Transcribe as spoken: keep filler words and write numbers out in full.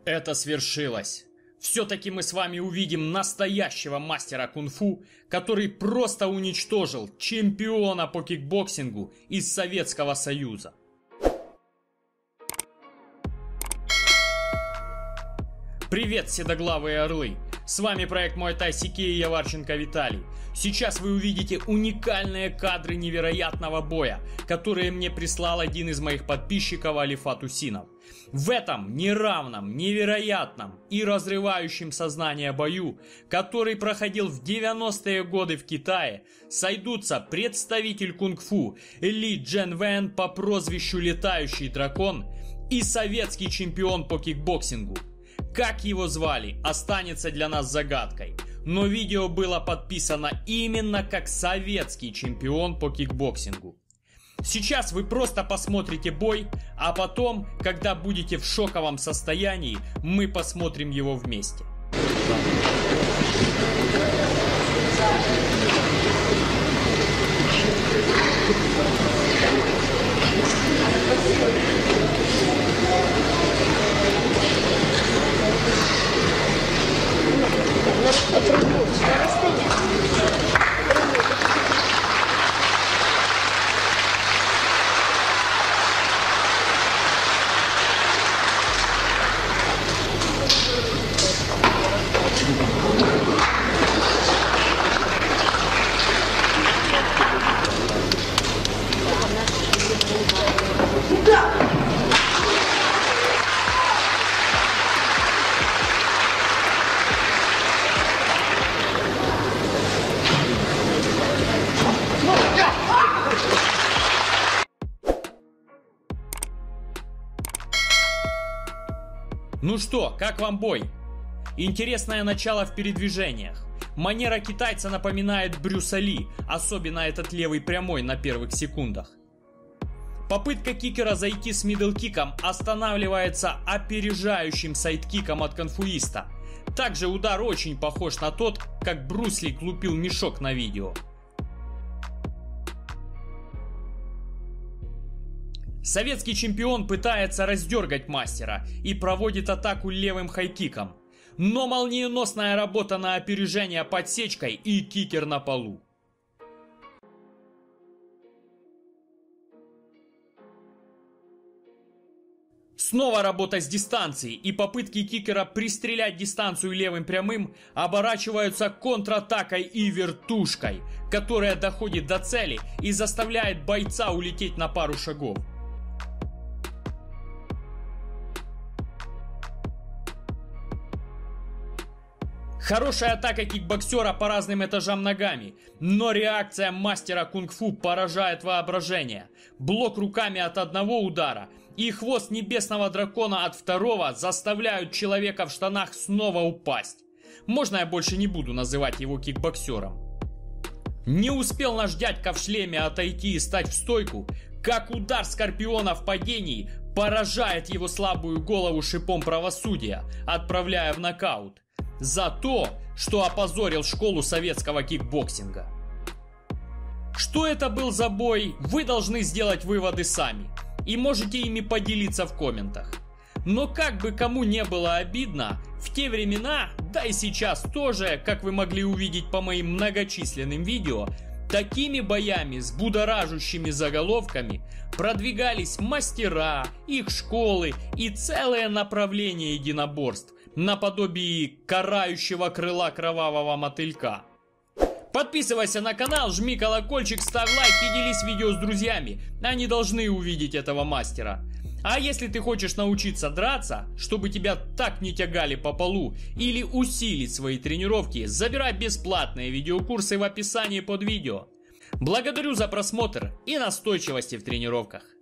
Это свершилось. Все-таки мы с вами увидим настоящего мастера кунг-фу, который просто уничтожил чемпиона по кикбоксингу из Советского Союза. Привет, седоглавые орлы! С вами проект Муай Тай Си Кей и я Варченко Виталий. Сейчас вы увидите уникальные кадры невероятного боя, которые мне прислал один из моих подписчиков Алифат Усинов. В этом неравном, невероятном и разрывающем сознание бою, который проходил в девяностые годы в Китае, сойдутся представитель кунг-фу Ли Джен Вэн по прозвищу Летающий Дракон и советский чемпион по кикбоксингу. Как его звали, останется для нас загадкой, но видео было подписано именно как советский чемпион по кикбоксингу. Сейчас вы просто посмотрите бой, а потом, когда будете в шоковом состоянии, мы посмотрим его вместе. Ну что, как вам бой? Интересное начало в передвижениях. Манера китайца напоминает Брюса Ли, особенно этот левый прямой на первых секундах. Попытка кикера зайти с мидл-киком останавливается опережающим сайд-киком от конфуиста. Также удар очень похож на тот, как Брюс Ли лупил мешок на видео. Советский чемпион пытается раздергать мастера и проводит атаку левым хайкиком. Но молниеносная работа на опережение подсечкой и кикер на полу. Снова работа с дистанцией, и попытки кикера пристрелять дистанцию левым прямым оборачиваются контратакой и вертушкой, которая доходит до цели и заставляет бойца улететь на пару шагов. Хорошая атака кикбоксера по разным этажам ногами, но реакция мастера кунг-фу поражает воображение. Блок руками от одного удара и хвост небесного дракона от второго заставляют человека в штанах снова упасть. Можно я больше не буду называть его кикбоксером? Не успел наш дядька в шлеме отойти и стать в стойку, как удар скорпиона в падении поражает его слабую голову шипом правосудия, отправляя в нокаут. За то, что опозорил школу советского кикбоксинга. Что это был за бой, вы должны сделать выводы сами. И можете ими поделиться в комментах. Но как бы кому не было обидно, в те времена, да и сейчас тоже, как вы могли увидеть по моим многочисленным видео, такими боями с будоражащими заголовками продвигались мастера, их школы и целое направление единоборств, наподобие карающего крыла кровавого мотылька. Подписывайся на канал, жми колокольчик, ставь лайк и делись видео с друзьями. Они должны увидеть этого мастера. А если ты хочешь научиться драться, чтобы тебя так не тягали по полу, или усилить свои тренировки, забирай бесплатные видеокурсы в описании под видео. Благодарю за просмотр и настойчивости в тренировках.